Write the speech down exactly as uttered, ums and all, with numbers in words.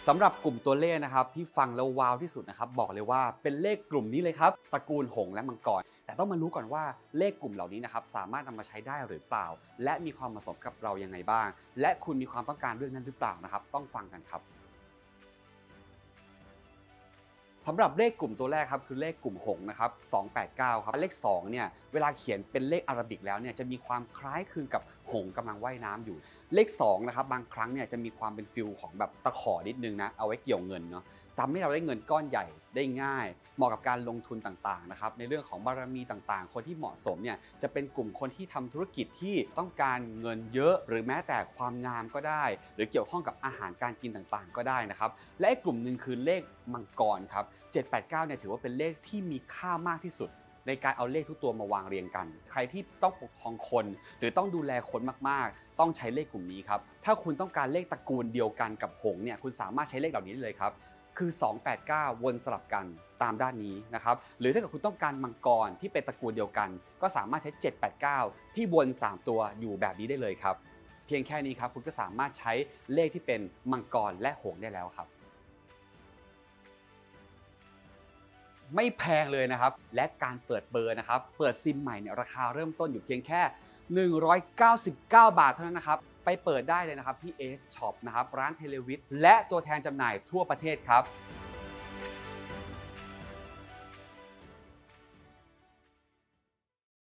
สำหรับกลุ่มตัวเลขนะครับที่ฟังแล้วว้าวที่สุดนะครับบอกเลยว่าเป็นเลขกลุ่มนี้เลยครับตระกูลหงส์และมังกรแต่ต้องมารู้ก่อนว่าเลขกลุ่มเหล่านี้นะครับสามารถนำมาใช้ได้หรือเปล่าและมีความเหมาะสมกับเรายังไงบ้างและคุณมีความต้องการเรื่องนั้นหรือเปล่านะครับต้องฟังกันครับสำหรับเลขกลุ่มตัวแรกครับคือเลขกลุ่มหงส์นะครับสองแปดเก้าครับเลขสองเนี่ยเวลาเขียนเป็นเลขอาราบิกแล้วเนี่ยจะมีความคล้ายคลึงกับหงส์กำลังว่ายน้ำอยู่เลขสองนะครับบางครั้งเนี่ยจะมีความเป็นฟิลของแบบตะขอนิดนึงนะเอาไว้เกี่ยวเงินเนาะทำให้เราได้เงินก้อนใหญ่ได้ง่ายเหมาะกับการลงทุนต่างๆนะครับในเรื่องของบารมีต่างๆคนที่เหมาะสมเนี่ยจะเป็นกลุ่มคนที่ทำธุรกิจที่ต้องการเงินเยอะหรือแม้แต่ความงามก็ได้หรือเกี่ยวข้องกับอาหารการกินต่างๆก็ได้นะครับและอีกกลุ่มหนึ่งคือเลขมังกรครับเจ็ด แปด เก้าเนี่ยถือว่าเป็นเลขที่มีค่ามากที่สุดในการเอาเลขทุกตัวมาวางเรียงกันใครที่ต้องปกครองคนหรือต้องดูแลคนมากๆต้องใช้เลขกลุ่มนี้ครับถ้าคุณต้องการเลขตระกูลเดียวกันกับหงส์เนี่ยคุณสามารถใช้เลขเหล่านี้ได้เลยครับคือสอง แปด เก้าวนสลับกันตามด้านนี้นะครับหรือถ้าเกิดคุณต้องการมังกรที่เป็นตระกูลเดียวกันก็สามารถใช้เจ็ด แปด เก้าที่วนสามตัวอยู่แบบนี้ได้เลยครับเพียงแค่นี้ครับคุณก็สามารถใช้เลขที่เป็นมังกรและหงส์ได้แล้วครับไม่แพงเลยนะครับและการเปิดเบอร์นะครับเปิดซิมใหม่เนี่ยราคาเริ่มต้นอยู่เพียงแค่หนึ่งร้อยเก้าสิบเก้าบาทเท่านั้นนะครับไปเปิดได้เลยนะครับที่ เอ เอส ช็อป นะครับร้านเทเลวิทและตัวแทนจำหน่ายทั่วประเทศครับ